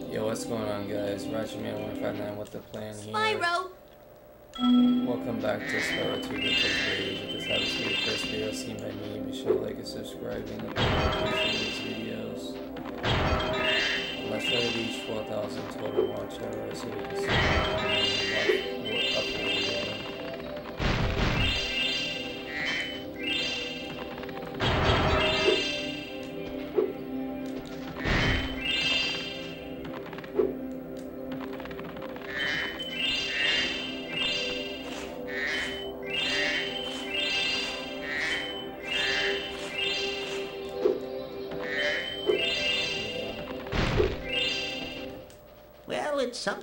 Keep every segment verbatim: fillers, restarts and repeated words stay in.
Yo, what's going on, guys? Ratchetman one five nine with the plan here. Spyro! Welcome back to Spyro two Videos. If this happens to be your first video seen by me, be sure to like and subscribe and the notifications for these videos. Let's try to reach four thousand total watch hours so we can see how many upload we're doing. Well, it's some...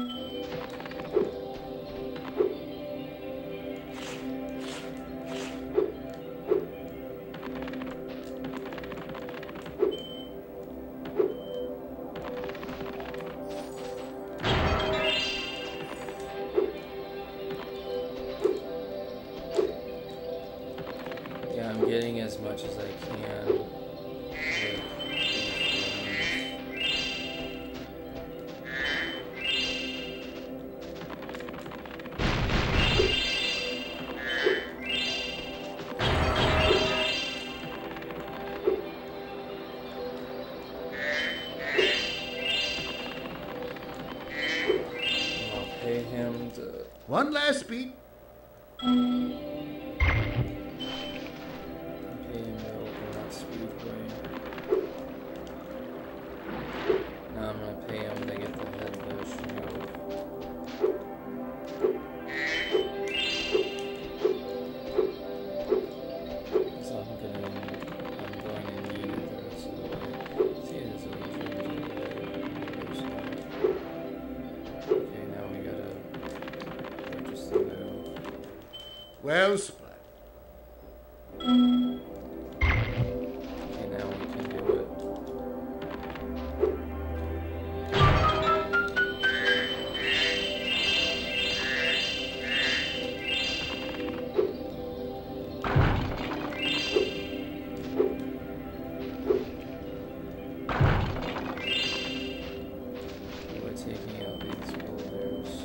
Yeah, I'm getting as much as I can. Pay him to... One last beat. Pay him to open that speedway. Now I'm gonna pay him to get the head version out. So I'm gonna, I'm going to need it the rest of the way. See, there's a little change over there. Okay, now we gotta purchase the move. Well supplied. Okay, now we can do it. We're taking out these boulders.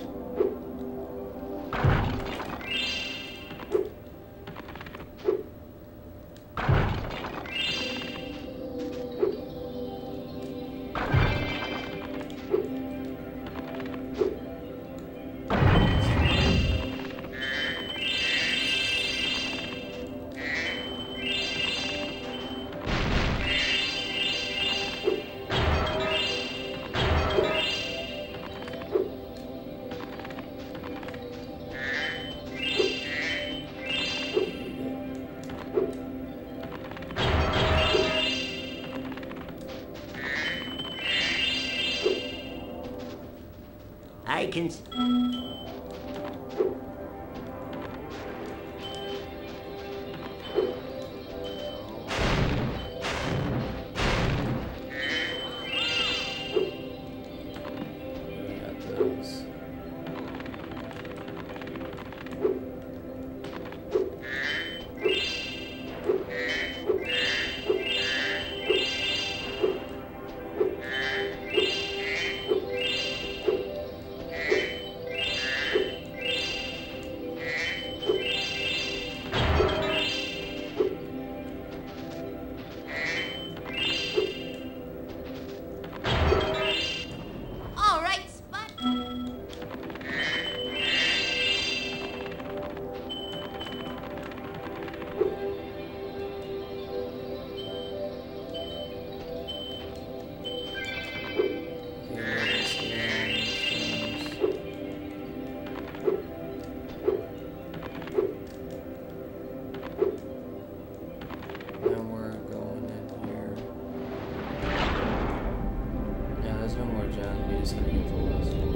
I can... s- We got those. All right, Spyro! Okay, where are these things? Now we're going in here. Yeah, there's no more gems. We just gotta get the last one.